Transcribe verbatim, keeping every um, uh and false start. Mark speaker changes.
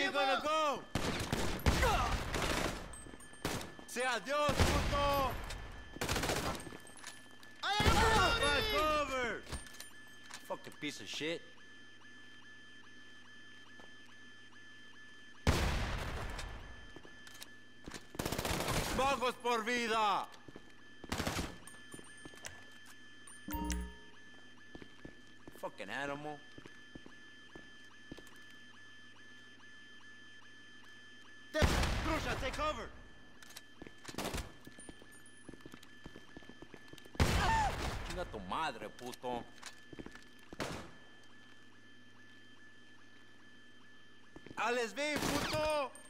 Speaker 1: you gonna go? Say adios, puto! Find cover! Fucking piece of shit. ¡Vamos por vida! Fucking animal. Crusha, take cover! Chinga tu madre, puto. ¡Alex V, puto!